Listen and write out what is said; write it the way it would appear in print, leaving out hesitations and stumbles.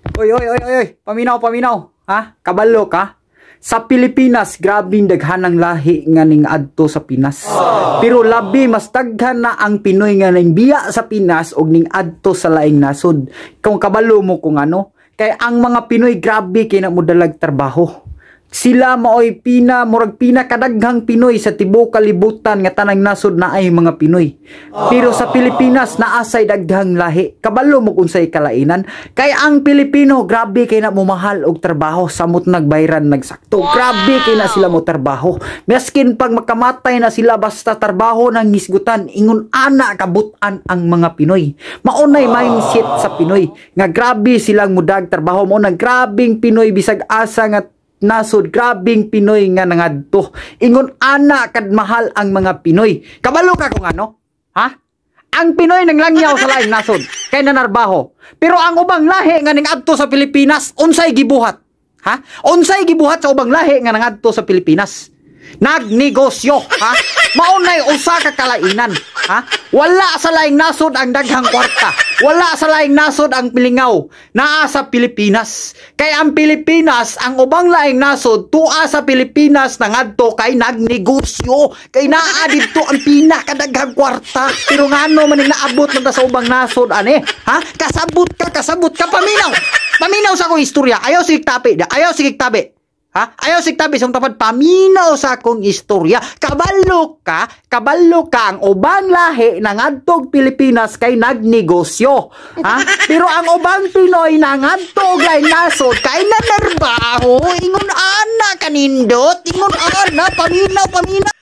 Oy, oy, oy, oy, oy. Paminaw, paminaw. Ha? Kabalo ka? Sa Pilipinas, grabing daghanang lahi nga ning adto sa Pinas. Pero labi mas daghan na ang Pinoy nga ning biya sa Pinas og ning adto sa laing nasod. Kung kabalo mo kung ano, kay ang mga Pinoy grabe kay na modalag trabaho. Sila maoy murag pinakadaghang Pinoy sa tibuok kalibutan nga tanang nasod na ay mga Pinoy. Pero sa Pilipinas naasay daghang lahi. Kabalo mo kung say kalainan. Kay ang Pilipino grabe kay na mumahal og trabaho, samot nagbayran nagsakto. Grabe kay na sila mo trabaho. Maskin pag makamatay na sila basta trabaho nang hisgutan, ingon ana kabutan ang mga Pinoy. Maunay mindset sa Pinoy nga grabe silang mudag trabaho mo nang grabing Pinoy bisag asa nga nasod, grabing Pinoy nga nangadto. Ingon ana kad mahal ang mga Pinoy. Kabalo ka kung ano? Ha? Ang Pinoy nang langyaw sa laing nasod kay nanarbaho. Pero ang ubang lahi nga ning adto sa Pilipinas, unsay gibuhat? Ha? Unsay gibuhat sa ubang lahi nga nangadto sa Pilipinas? Nagnegosyo, ha? Maunay usa ka kalainan, ha? Wala sa laing nasod ang daghang kwarta. Wala sa laing nasod ang pilingaw. Naa sa Pilipinas. Kay ang Pilipinas, ang ubang laing nasod, tua sa Pilipinas nangadto kay nagnegosyo. Kay naa didto ang pinakadaghang kwarta. Pero ngano man naabot man ta sa ubang nasod ani? Ha? Kasabot ka, paminaw. Paminaw sa akong istorya. Ayaw sigig tabi. Ha? Ayaw sigtabi sa tapad paminaw sa akong istorya. Kabalo ka ang ubang lahi nangadtog Pilipinas kay nagnegosyo. Ha? Pero ang ubang Pinoy nangadtog lain nasod kay nanarbaho. Ingon ana kanindot, ingon ana paminaw.